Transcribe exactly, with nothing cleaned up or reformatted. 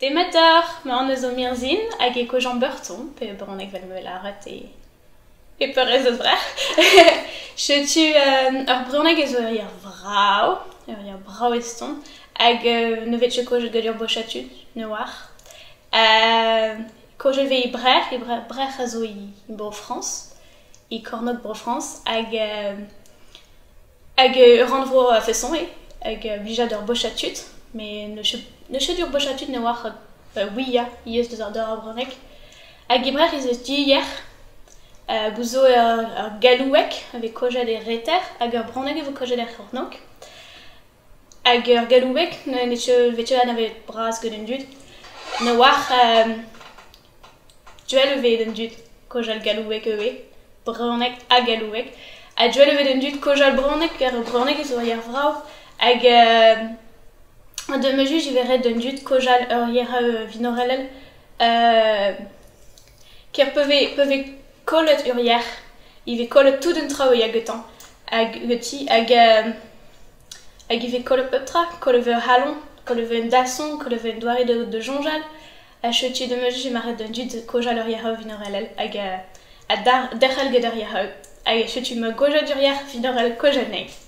Demeter, me an eus o mirzin, hag e kojan beurton, pe bronek vel me laret e... E perez eus brer. Setu euh, ur bronek eus ur ir vrao, ur ir brao eston, hag euh, ne vet kojet gant ur bochatud, ne war. Euh, kojet ve i brer, e brer, brer a zo i, i Bro France, i Cornot Bro France, hag... Euh, hag ur an vro a fesson e, hag euh, blijat ur bochatud, mais ne ch ne ch ur bochatud ne war euh, ouia, iez deus ar dor a bronek. Hag e brer ez eus di hier, Uh, bouzo ur, ur galouek avec kojet e reter hag ur bronek evo kojet e c'hornok. Hag ur galouek ne netche vetje an avet bras gant un dud. Ne war um, duel evit un dud kojal galouek ewe, bronek a galouek. A duel evit un dud kojal bronek ur bronek ezo hier vrao. Hag uh, de me juge everet un dud kojal ur hier uh, vinorelel. Uh, ker peve, peve kollet ur hier, il ve kollet tout d'un trao ya getan, hag geti, hag euh, hag il ve kollet peptra, kollet ve halon, kollet ve un dasson, kollet ve un doare de, de jonjal, a chetu de meuje j'emaret d'un dud kojal ur hier vinorelel, hag a dar derhal ged ur hier, hag chetu me goja dur hier vinorel kojal nei.